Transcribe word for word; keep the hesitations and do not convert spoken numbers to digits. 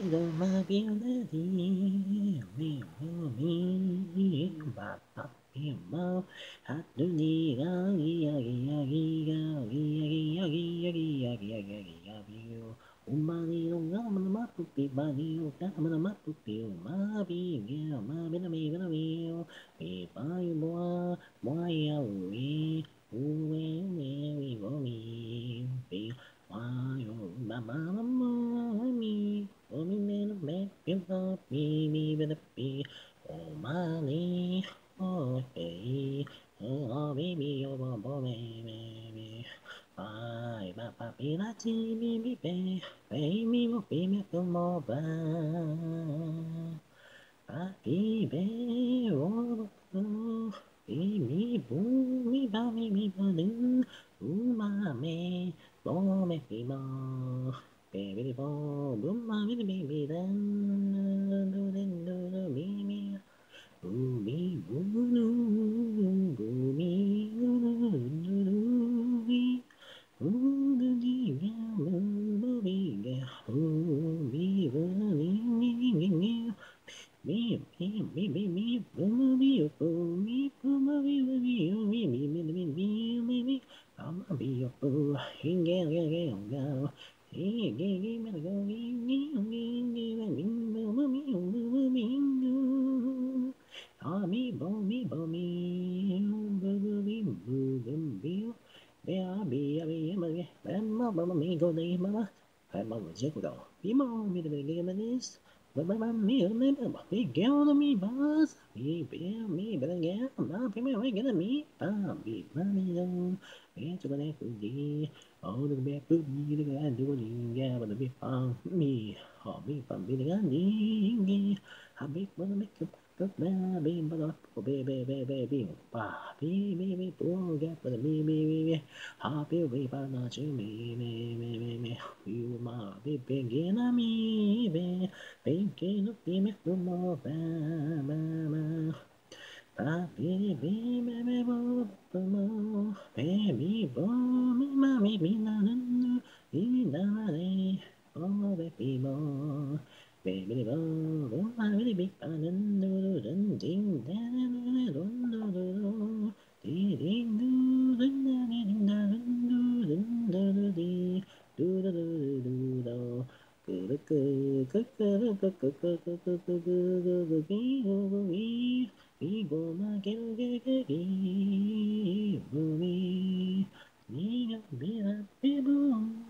the mobility, we will be but not be more. Hat to the yagi yagi yagi yagi yagi yagi yagi yagi yagi yagi. Umani no gama na mapupi bani o gama na mapupi o mabi ya mabi na mi na mi o mi pai boa boa ya ui ue ue ui bo mi pi why oh mama mama me oh me me no me feel happy me with a be oh money oh hey oh baby oh bo bo me me me bye ba ba be la ti me me be be me mo be me feel more ba ba be be oh oh be me boo me ba me me ba do ooh ma me bo me be mo baby bo boom ma me be be then do do do do me me ooh me boo do boo me do do do do me ooh do dee ya boo boo be ga ooh me boo me me me me me me me me me boo me boo me boo me me me me me me me me me me I'm a be a fool. He get get get on go. He get get me go. He get on get get me me me me me me. Ah me bo me bo me. Bo bo me bo bo me. Be a be a be a be. Be ma ba ma me go de ma ma. Be ma ma je go do. Be ma me de ge me this. Ba ba ba me me me ba be ge on me bus. Be be me be ge ma be me me ge me. Ba be ma me do. Bé cho con em cũng gì ở đừng bé cứ gì đừng ăn đừng có gì ra mà đừng biết ăn mì họ biết phẩm biết đừng gì gì họ biết mà nó biết cướp cướp bé bé mà đó của bé bé bé bé bé bà bé bé bé bố ghét mà bé bé bé bé họ biết bé bà nó chứ mì mì mì mì mì yêu mà bé bé ghét nó mì bé bé ghét nó bé mẹ cũng mò ba ba ba Baby, baby, baby, bo, bo, bo, baby, bo, mi, ma, mi, mi, na, na, na, mi, na, na, re, bo, baby, bo, baby, bo, bo, ma, baby, big, ba, dun, du, du, dun, ding, da, da, da, dun, du, du, du, di, ding, du, dun, da, di, ding, da, dun, du, dun, du, du, di, du, du, du, du, du, do. Cứ cứ cứ cứ cứ cứ cứ cứ cứ cứ cứ cứ cứ cứ cứ 이거 막연하게 보니 네가 미라 비보